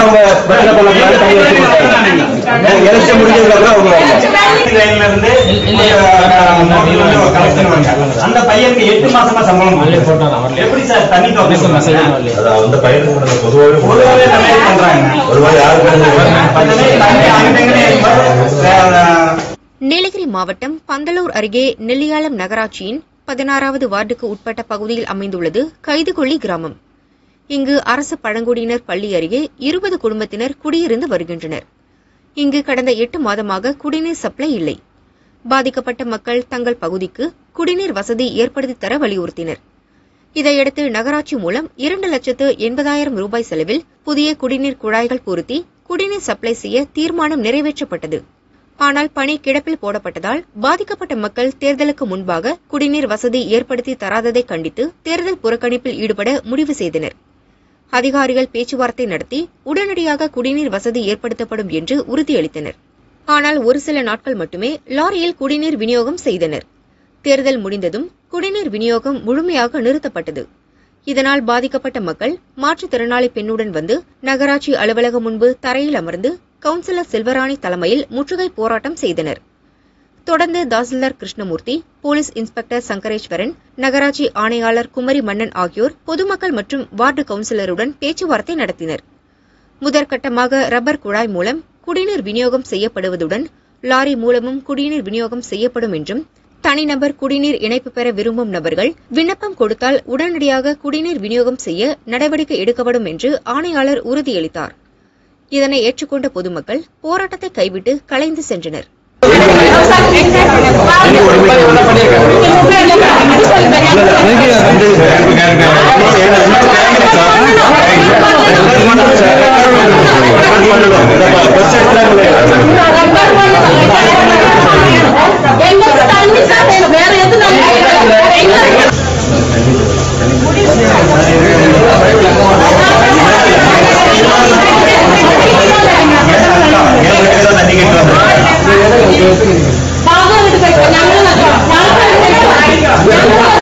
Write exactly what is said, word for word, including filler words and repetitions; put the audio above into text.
அவங்க பிரச்சனை பண்ண எலெக்ஷன் முடிஞ்சதுக்கு அப்புறம் அவங்க அந்த பையனுக்கு எட்டு மாசமா சம்பளம் எப்படி சார் தண்ணி அந்த பையனுக்கு பொதுவாகவே பண்றாங்க. நீலகிரி மாவட்டம் பந்தலூர் அருகே நெல்லியாளம் நகராட்சியின் பதினாறாவது வார்டுக்கு உட்பட்ட பகுதியில் அமைந்துள்ளது கைதுகொள்ளி கிராமம். இங்கு அரசு பழங்குடியினர் பள்ளி அருகே இருபது குடும்பத்தினர் குடியிருந்து வருகின்றனர். இங்கு கடந்த எட்டு மாதமாக குடிநீர் சப்ளை இல்லை. பாதிக்கப்பட்ட மக்கள் தங்கள் பகுதிக்கு குடிநீர் வசதி ஏற்படுத்தி தர வலியுறுத்தினர். இதையடுத்து நகராட்சி மூலம் இரண்டு லட்சத்து எண்பதாயிரம் ரூபாய் செலவில் புதிய குடிநீர் குழாய்கள் பொருத்தி குடிநீர் சப்ளை செய்ய தீர்மானம் நிறைவேற்றப்பட்டது. ஆனால் பணி கிடப்பில் போடப்பட்டதால் பாதிக்கப்பட்ட மக்கள் தேர்தலுக்கு முன்பாக குடிநீர் வசதி ஏற்படுத்தி தராததை கண்டித்து தேர்தல் புறக்கணிப்பில் ஈடுபட முடிவு செய்தனர். அதிகாரிகள் பேச்சுவார்த்தை நடத்தி உடனடியாக குடிநீர் வசதி ஏற்படுத்தப்படும் என்று உறுதியளித்தனர். ஆனால் ஒரு சில நாட்கள் மட்டுமே லாரியில் குடிநீர் விநியோகம் செய்தனர். தேர்தல் முடிந்ததும் குடிநீர் விநியோகம் முழுமையாக நிறுத்தப்பட்டது. இதனால் பாதிக்கப்பட்ட மக்கள் மாற்றுத்திறனாளி பெண்ணுடன் வந்து நகராட்சி அலுவலகம் முன்பு தரையில் அமர்ந்து கவுன்சிலர் செல்வராணி தலைமையில் முற்றுகை போராட்டம் செய்தனர். தொடர்ந்து தாசில்தார் கிருஷ்ணமூர்த்தி, போலீஸ் இன்ஸ்பெக்டர் சங்கரேஸ்வரன், நகராட்சி ஆணையாளர் குமரி மன்னன் ஆகியோர் பொதுமக்கள் மற்றும் வார்டு கவுன்சிலருடன் பேச்சுவார்த்தை நடத்தினர். முதற்கட்டமாக ரப்பர் குழாய் மூலம் குடிநீர் விநியோகம் செய்யப்படுவதுடன் லாரி மூலமும் குடிநீர் விநியோகம் செய்யப்படும் என்றும், தனிநபர் குடிநீர் இணைப்பு பெற விரும்பும் நபர்கள் விண்ணப்பம் கொடுத்தால் உடனடியாக குடிநீர் விநியோகம் செய்ய நடவடிக்கை எடுக்கப்படும் என்று ஆணையாளர் உறுதியளித்தார். இதனை ஏற்றுக்கொண்ட பொதுமக்கள் போராட்டத்தை கைவிட்டு கலைந்து சென்றனர்.